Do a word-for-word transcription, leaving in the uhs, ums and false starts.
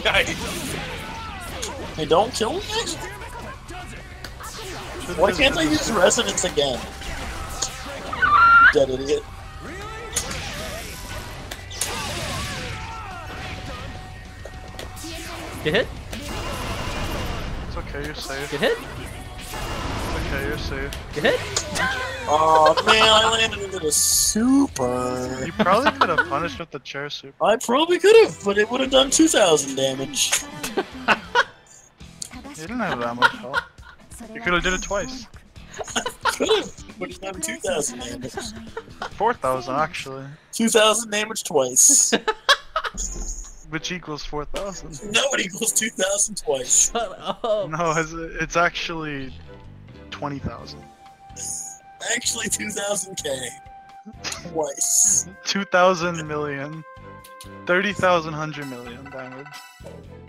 Nice. Hey, don't kill me. Why can't I use resonance again? Dead idiot. Get hit? It's okay, you're safe. Get hit? It's okay, you're safe. Get hit? Oh man, I landed into the super. You probably could have punished with the chair super. I probably could have, but it would have done two thousand damage. You didn't have that much health. You could have did it twice. Could have, would have done two thousand damage. four thousand actually. two thousand damage twice. Which equals four thousand. No, it equals two thousand twice. Shut up. No, it's, it's actually twenty thousand. Actually, two thousand K. Twice. two thousand million. thirty thousand hundred million damage.